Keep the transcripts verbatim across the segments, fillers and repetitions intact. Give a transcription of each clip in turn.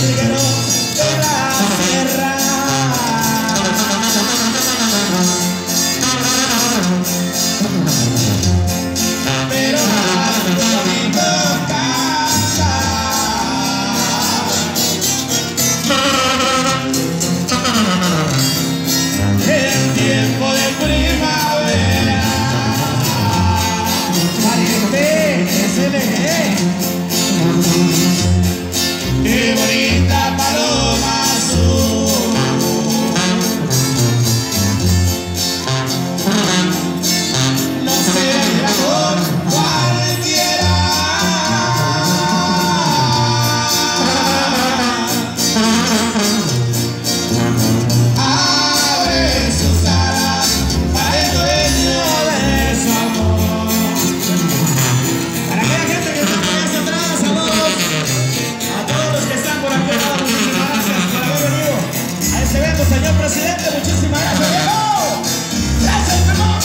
jilgueros de la sierra. Pero más bonito canta en tiempo de primavera. Pariente, S L G. Qué bonita paloma azul. No se irá con cualquiera. Abre sus alas para el dueño de su amor. Para aquella gente que está por allá atrás, saludos a todos los que están por aquí. Muchísimas gracias por haber venido a este evento, señor presidente. Muchísimas gracias, Diego. Gracias, hermano.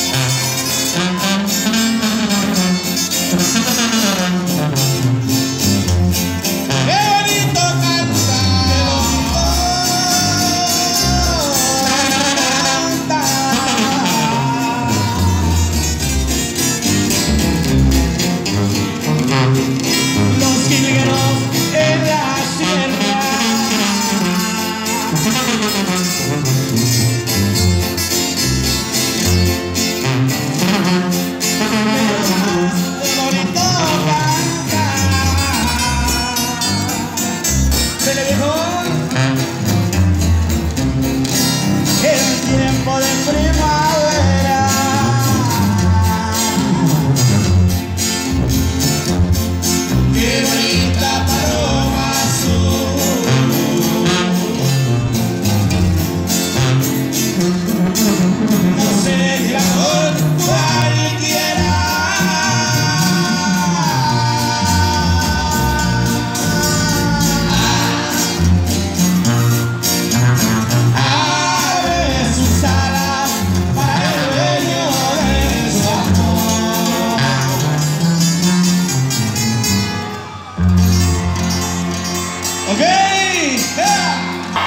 Qué bonito canta, canta. Los jilgueros en la sierra. Qué bonito canta. Se le dijo el tiempo de primavera. Qué bonita paloma azul. No se irá con cualquiera. Abre sus alas para el dueño de su amor. Ok, yeah.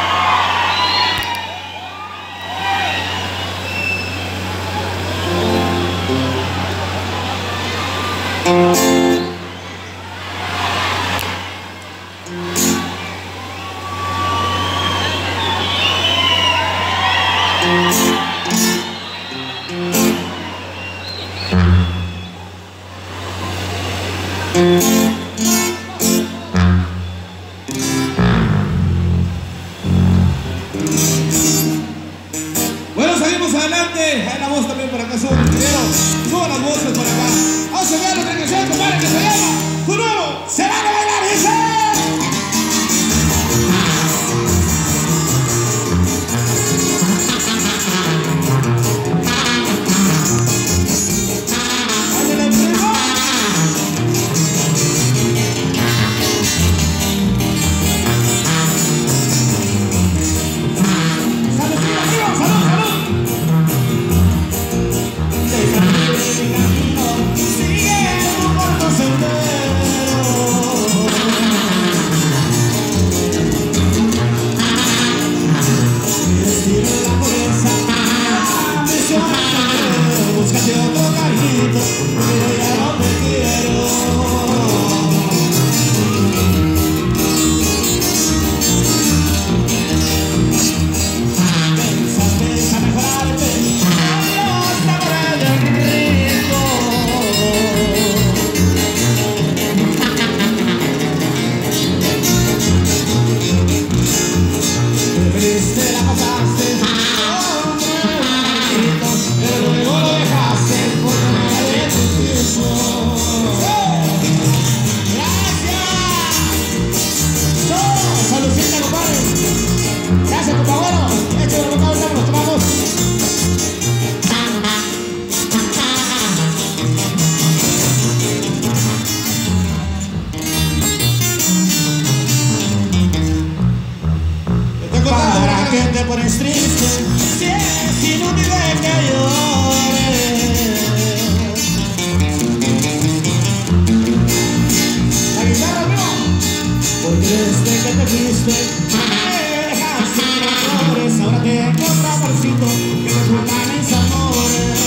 Bueno, seguimos adelante. Hay la voz también por acá, suban el video. Suban las voces por acá. Vamos a ver otra canción, compadre, que se llama Tu Nuevo Se Van a Bailar, dice. Ándale, primo. Salud, amigo, salud, salud. Sigue tu corto sendero. pones triste, si es inútil que llores. La guitarra, amigo. porque desde que te fuiste me dejaste sin amores. Ahora tengo otro amorcito que me culpa mis amores.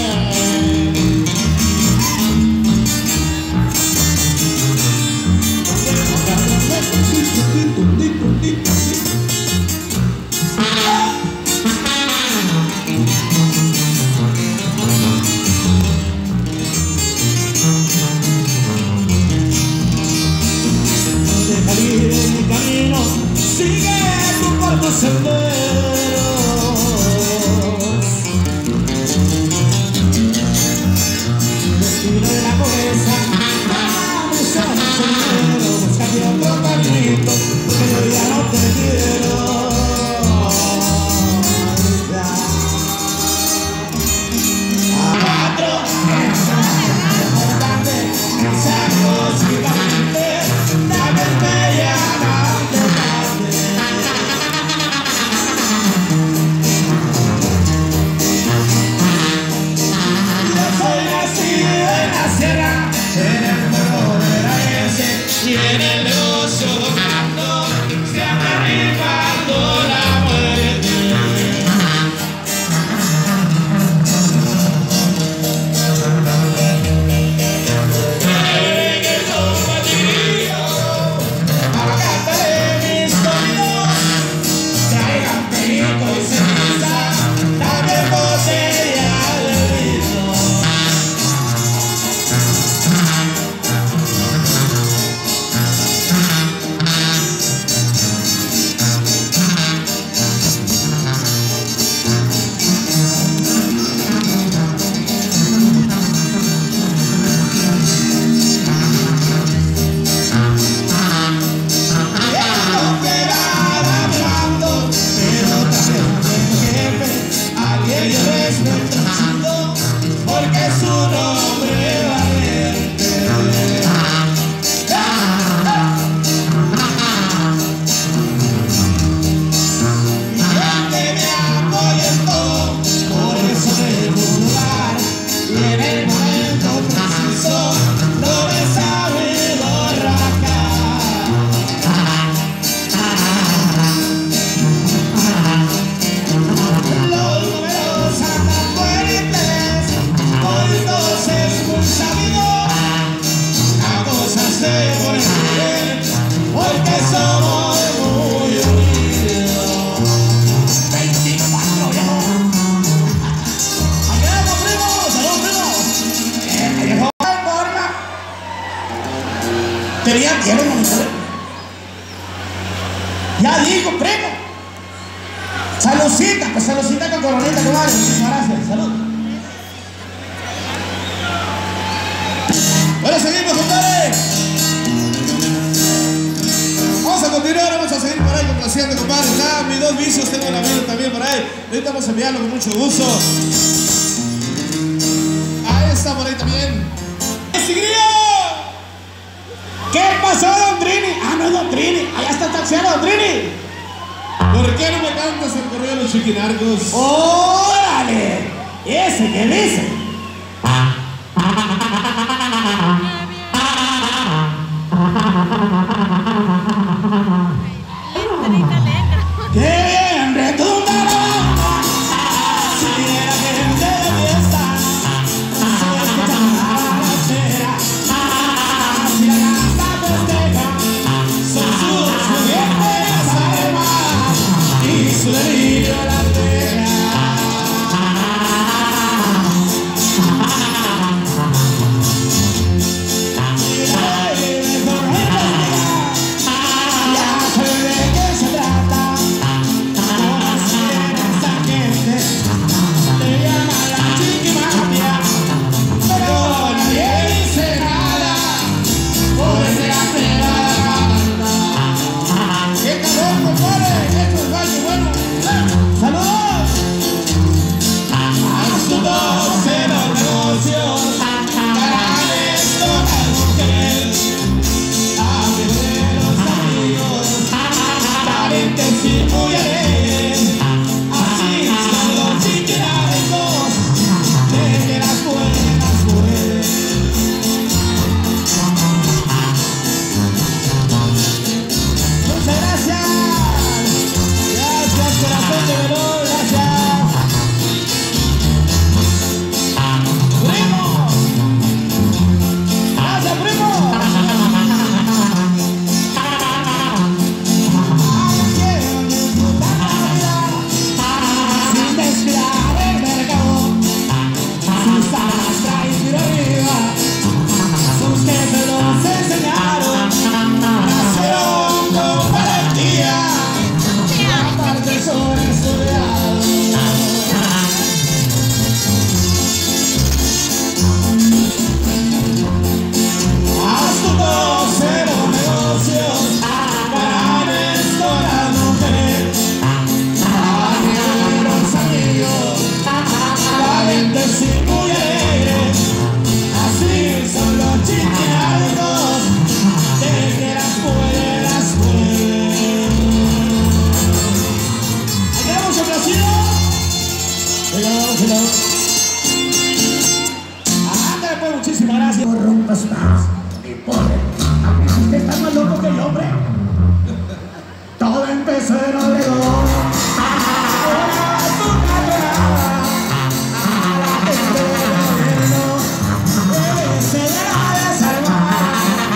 Sigue tu cuerpo senderos, destino de la pobreza, dame solo sendero, búscate otro caminito, porque yo ya no te quiero. A cuatro, eso es importante, sacos gigante, dame bella, en el pueblo de la S y en el negocio tocando, se anda rifando la muerte. En el compañero, para cantarle mis sonidos, traigan perico y ceniza, dame botella de vino. Porque su nombre valiente. Y que me apoye en todo, por eso debo dudar. Y en el momento preciso no me sabe borracar. Los números andan fuertes, hoy todos es muy sabido. La cosa se pone bien, porque somos muy unidos. veinticuatro, viejo. Aquí vamos, primo. Salud, primo. Eh, viejo, en forma. Tenía tiempo, no me sabe. Ya digo, primo. Saludcita, pues saludcita con coronita, comadre. Muchísimas gracias. Salud. Bueno, seguimos, compadre. Vamos a continuar, vamos a seguir por ahí complaciendo, compadre. Ya, mis dos vicios, tengo el amigo también por ahí. Ahorita vamos a enviarlo con mucho gusto. Ahí está por ahí también. ¡Sigrillo! ¿Qué pasó, don Trini? Ah, no es don Trini. Allá está el taxiano, don Trini. ¿Por qué no me cantas el correo de los chiquinarcos? ¡Órale! ¿Ese qué dice? ¡Qué bien retumba la banda! Si viera gente de fiesta, si escuchan la ranchera, si la casa festeja, son sus juguetes además y su delirio la aldea. Congreso de Obregón. Una bazooka torada a la gente del gobierno, debe ser a desarmar.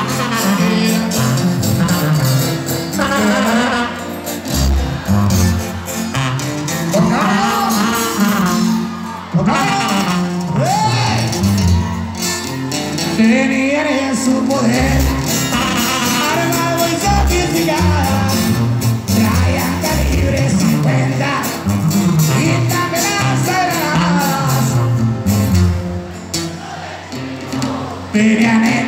Tenían en su poder armado y sofisticada, traían calibre cincuenta y también lanzagranadas. Tenían